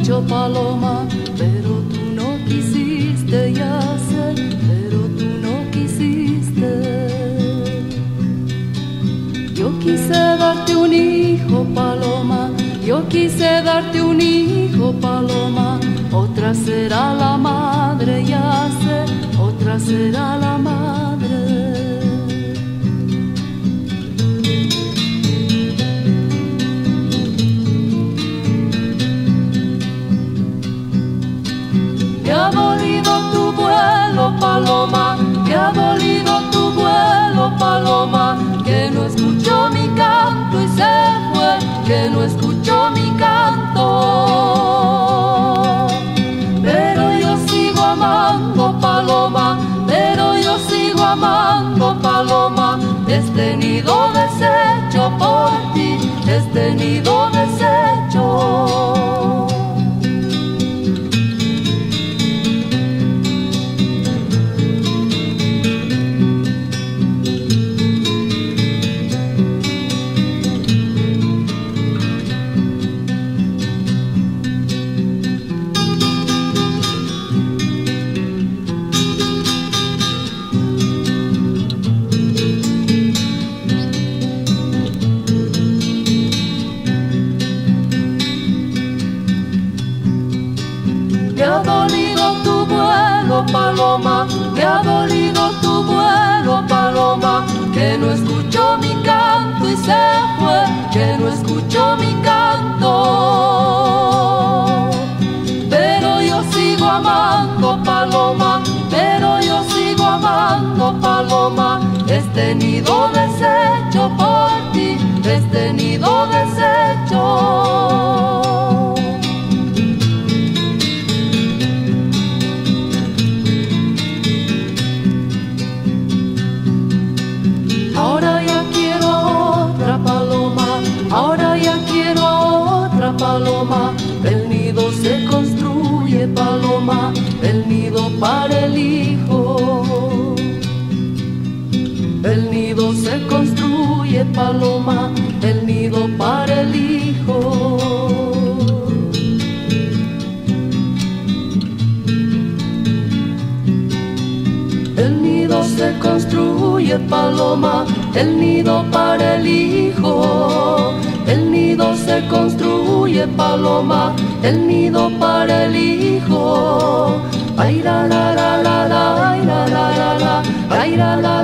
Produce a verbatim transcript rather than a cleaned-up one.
hecho, paloma, pero tú no quisiste, ya sé, pero tú no quisiste. Yo quise darte un hijo, paloma, yo quise darte un hijo, paloma. Otra será la madre, ya sé, otra será la madre. Me ha dolido tu vuelo, paloma, me ha dolido tu vuelo, paloma, que no escuchó mi canto y se fue, que no escuchó mi canto. Pero yo sigo amando, paloma, pero yo sigo amando, paloma, este nido deshecho por ti, este nido deshecho. Me ha dolido tu vuelo, paloma, me ha dolido tu vuelo, paloma, que no escuchó mi canto y se fue, que no escuchó mi canto. Pero yo sigo amando, paloma, pero yo sigo amando, paloma, este nido deshecho por ti, este nido deshecho. Ahora ya quiero otra paloma, ahora ya quiero otra paloma. El nido se construye, paloma, el nido para el hijo. El nido se construye, paloma, el nido para el hijo. El nido se construye, paloma, el nido para el hijo. El nido se construye, paloma, el nido para el hijo. Ay, la, la, la, la, la, ay, la, la, la, la, ay, la, la.